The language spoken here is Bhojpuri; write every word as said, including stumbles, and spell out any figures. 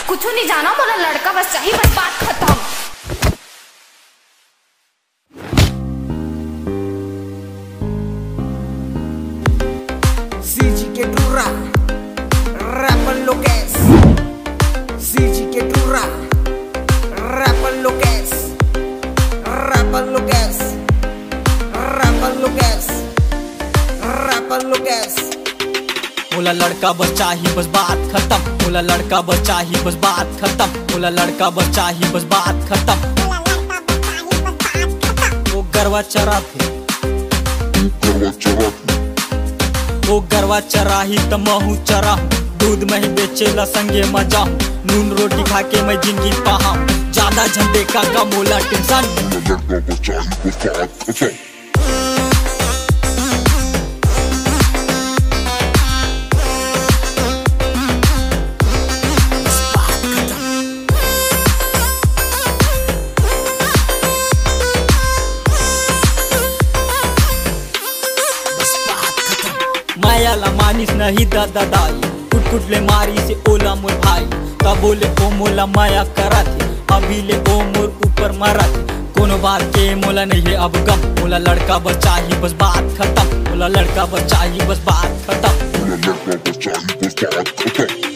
कुछ नहीं जाना, मोला लड़का बस चाहिए, बस बात खत्म। सीजी के टूरा रैपर लोकेस, सीजी के टूरा रैपर लोकेस, रैपर लोकेस, रैपर लोकेस, रैपर लोकेस। मोला लड़का बस चाहिए बस बात खत्म, मोला लड़का बस चाहिए बस बात खत्म, मोला लड़का बस चाहिए बस बात खत्म। वो गरवा चरा थे, वो गरवा चराही त महू चराहूं, दूध में ही बेचेला संगे मजा हूँ, नून रोटी खा के मैं जिंदगी पाहूं, ज्यादा झंडे का का मोला टेंशन। माया ला मानिस नहीं दादा दाई, कुट कुट ले मारी से ओला मोर भाई, तब बोले ओ मोला माया करा थे, अभी ले ओ मोर ऊपर मारा थे, कोनो बात के मोला नहीं है अब गम, मोला लड़का बस चाहिए बस बात खत्म, मोला लड़का बस चाहिए बस बात खत्म।